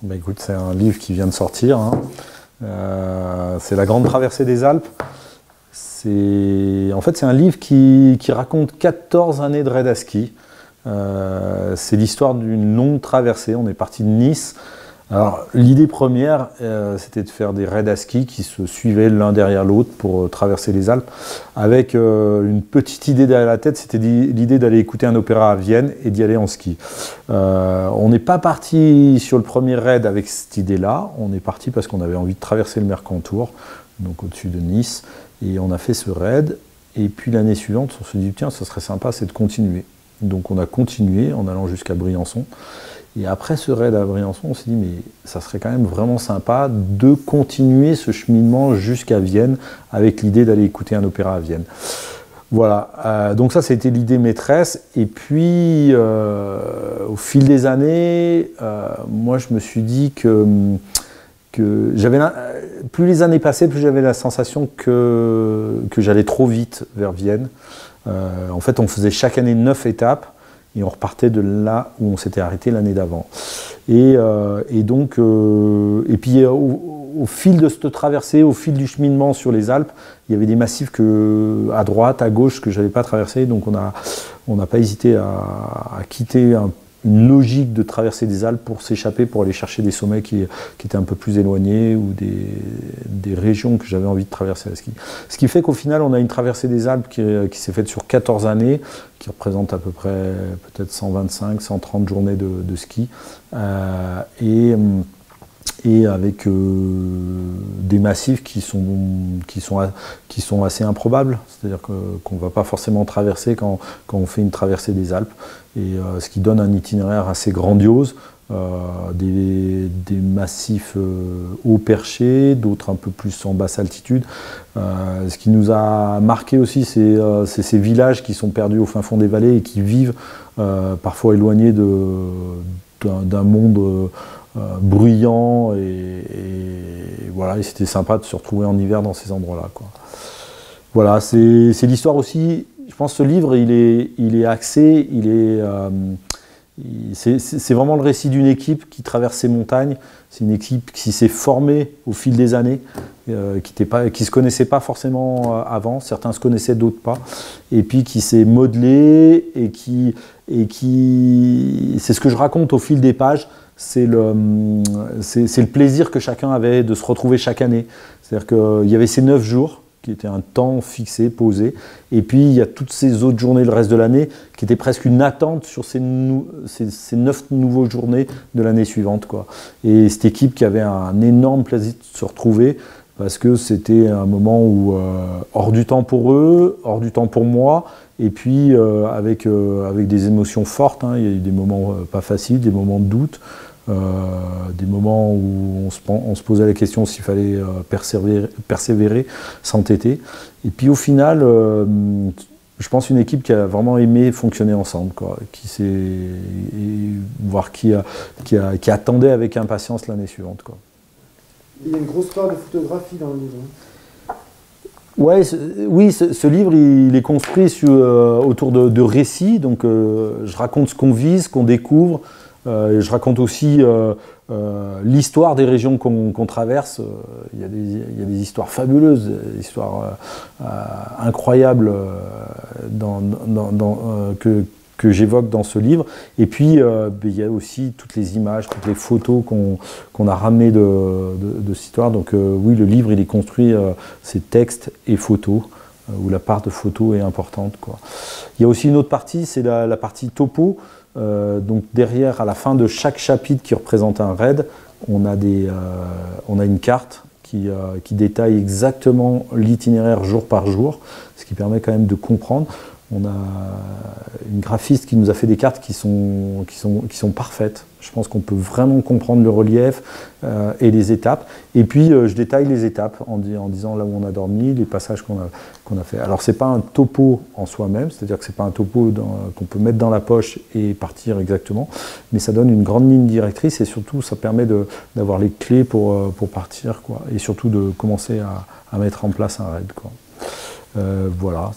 Bah, écoute, c'est un livre qui vient de sortir, hein. C'est La Grande Traversée des Alpes. En fait, c'est un livre qui raconte 14 années de raid à ski. C'est l'histoire d'une longue traversée. On est parti de Nice. Alors, l'idée première, c'était de faire des raids à ski qui se suivaient l'un derrière l'autre pour traverser les Alpes, avec une petite idée derrière la tête, c'était l'idée d'aller écouter un opéra à Vienne et d'y aller en ski. On n'est pas parti sur le premier raid avec cette idée-là, on est parti parce qu'on avait envie de traverser le Mercantour, donc au-dessus de Nice, et on a fait ce raid, et puis l'année suivante, on se dit, tiens, ça serait sympa, c'est de continuer. Donc on a continué en allant jusqu'à Briançon. Et après ce raid à Briançon, on s'est dit, mais ça serait quand même vraiment sympa de continuer ce cheminement jusqu'à Vienne, avec l'idée d'aller écouter un opéra à Vienne. Voilà, donc ça, c'était l'idée maîtresse. Et puis, au fil des années, moi, je me suis dit que plus les années passaient, plus j'avais la sensation que j'allais trop vite vers Vienne. En fait, on faisait chaque année 9 étapes. Et on repartait de là où on s'était arrêté l'année d'avant. Et puis au fil de cette traversée, au fil du cheminement sur les Alpes, il y avait des massifs à droite, à gauche que je n'avais pas traversé. Donc on n'a pas hésité à quitter une logique de traverser des Alpes pour s'échapper, pour aller chercher des sommets qui étaient un peu plus éloignés ou des régions que j'avais envie de traverser à ski. Ce qui fait qu'au final, on a une traversée des Alpes qui s'est faite sur 14 années, qui représente à peu près peut-être 125, 130 journées de ski, et avec des massifs qui sont assez improbables, c'est-à-dire qu'on ne va pas forcément traverser quand on fait une traversée des Alpes, et ce qui donne un itinéraire assez grandiose, des massifs haut perchés, d'autres un peu plus en basse altitude. Ce qui nous a marqué aussi, c'est ces villages qui sont perdus au fin fond des vallées et qui vivent parfois éloignés d'un monde bruyant, et voilà, et c'était sympa de se retrouver en hiver dans ces endroits-là, quoi. Voilà, c'est l'histoire aussi. Je pense que ce livre, il est axé, c'est vraiment le récit d'une équipe qui traverse ces montagnes. C'est une équipe qui s'est formée au fil des années, qui se connaissait pas forcément avant. Certains se connaissaient, d'autres pas. Et puis qui s'est modelée et qui c'est ce que je raconte au fil des pages. C'est le plaisir que chacun avait de se retrouver chaque année. C'est-à-dire qu'il y avait ces 9 jours qui étaient un temps fixé, posé, et puis il y a toutes ces autres journées le reste de l'année qui étaient presque une attente sur ces 9 nouvelles journées de l'année suivante, quoi. Et cette équipe qui avait un énorme plaisir de se retrouver, parce que c'était un moment où hors du temps pour eux, hors du temps pour moi, et puis avec des émotions fortes, hein. Il y a eu des moments pas faciles, des moments de doute, des moments où on se posait la question s'il fallait persévérer, s'entêter. Et puis au final, je pense une équipe qui a vraiment aimé fonctionner ensemble, quoi, qui attendait avec impatience l'année suivante, quoi. Il y a une grosse part de photographie dans le livre. Ouais, oui, ce livre, il est construit autour de récits. Donc, je raconte ce qu'on vit, ce qu'on découvre. Je raconte aussi l'histoire des régions qu'on traverse. Il y a des histoires fabuleuses, des histoires incroyables que j'évoque dans ce livre. Et puis, il y a aussi toutes les images, toutes les photos qu'on a ramenées de cette histoire. Donc oui, le livre, il est construit, c'est texte et photos, où la part de photos est importante, quoi. Il y a aussi une autre partie, c'est la partie topo. Donc derrière, à la fin de chaque chapitre qui représente un raid, on a une carte qui détaille exactement l'itinéraire jour par jour, ce qui permet quand même de comprendre. On a une graphiste qui nous a fait des cartes qui sont parfaites. Je pense qu'on peut vraiment comprendre le relief et les étapes. Et puis, je détaille les étapes en disant là où on a dormi, les passages qu'on a fait. Alors, ce n'est pas un topo en soi-même, c'est-à-dire que ce n'est pas un topo qu'on peut mettre dans la poche et partir exactement, mais ça donne une grande ligne directrice et surtout, ça permet d'avoir les clés pour partir, quoi, et surtout de commencer à mettre en place un raid, quoi. Voilà,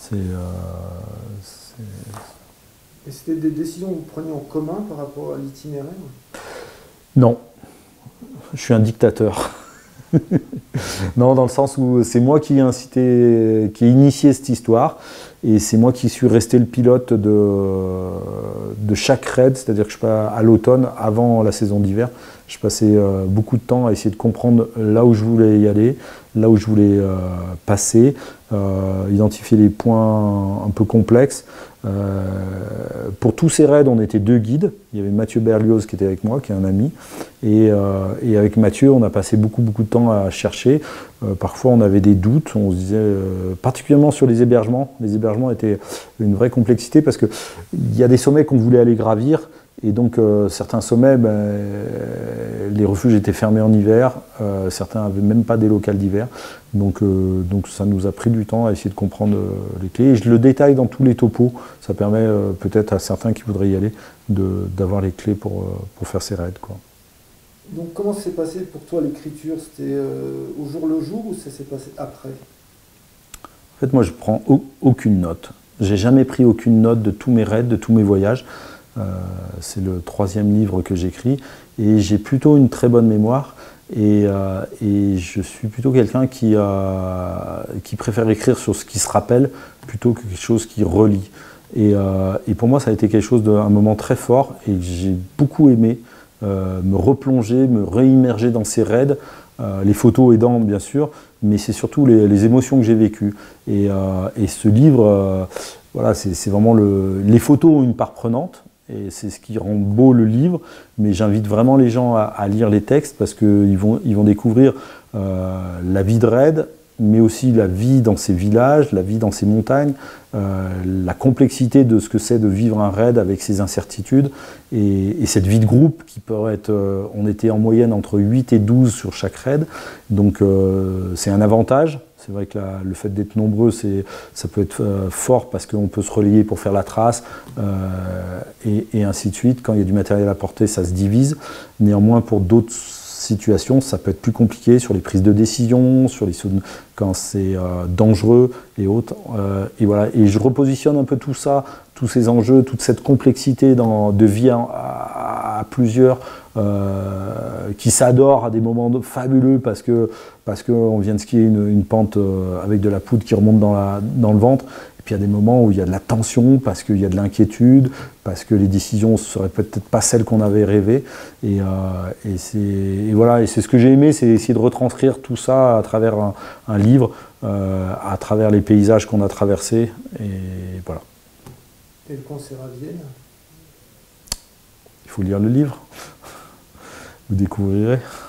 Et c'était des décisions que vous preniez en commun par rapport à l'itinéraire ? Non. Je suis un dictateur. Non, dans le sens où c'est moi qui ai incité, qui ai initié cette histoire, et c'est moi qui suis resté le pilote de chaque raid, c'est-à-dire que à l'automne, avant la saison d'hiver, je passais beaucoup de temps à essayer de comprendre là où je voulais y aller, là où je voulais passer, identifier les points un peu complexes. Pour tous ces raids, on était 2 guides. Il y avait Mathieu Berlioz qui était avec moi, qui est un ami. Et avec Mathieu, on a passé beaucoup de temps à chercher. Parfois, on avait des doutes. On se disait, particulièrement sur les hébergements. Les hébergements étaient une vraie complexité parce qu'il y a des sommets qu'on voulait aller gravir. Et donc, certains sommets, les refuges étaient fermés en hiver. Certains n'avaient même pas des locales d'hiver. Donc ça nous a pris du temps à essayer de comprendre les clés. Et je le détaille dans tous les topos. Ça permet peut-être à certains qui voudraient y aller d'avoir les clés pour faire ces raids, quoi. Donc comment s'est passé pour toi l'écriture? C'était au jour le jour ou ça s'est passé après? En fait, moi, je prends aucune note. J'ai jamais pris aucune note de tous mes raids, de tous mes voyages. C'est le 3e livre que j'écris. Et j'ai plutôt une très bonne mémoire. Et je suis plutôt quelqu'un qui préfère écrire sur ce qui se rappelle plutôt que quelque chose qui relie. Et pour moi, ça a été quelque chose un moment très fort et j'ai beaucoup aimé me replonger, me réimmerger dans ces raids, les photos aidant bien sûr, mais c'est surtout les émotions que j'ai vécues. Et ce livre, voilà, c'est vraiment les photos ont une part prenante. Et c'est ce qui rend beau le livre, mais j'invite vraiment les gens à lire les textes parce qu'ils vont découvrir la vie de raid, mais aussi la vie dans ces villages, la vie dans ces montagnes, la complexité de ce que c'est de vivre un raid avec ses incertitudes, et cette vie de groupe qui peut être... on était en moyenne entre 8 et 12 sur chaque raid, donc c'est un avantage. C'est vrai que le fait d'être nombreux, ça peut être fort parce qu'on peut se relayer pour faire la trace et ainsi de suite. Quand il y a du matériel à porter, ça se divise. Néanmoins, pour d'autres situations, ça peut être plus compliqué sur les prises de décision, quand c'est dangereux et autres. Et voilà. Et je repositionne un peu tout ça, tous ces enjeux, toute cette complexité de vie à plusieurs, qui s'adorent à des moments fabuleux parce qu'on vient de skier une pente avec de la poudre qui remonte dans le ventre. Et puis il y a des moments où il y a de la tension parce qu'il y a de l'inquiétude, parce que les décisions ne seraient peut-être pas celles qu'on avait rêvées. Et voilà, et c'est ce que j'ai aimé, c'est essayer de retranscrire tout ça à travers un livre, à travers les paysages qu'on a traversés. Et voilà. Et le concert à Vienne? Il faut lire le livre. Vous découvrirez.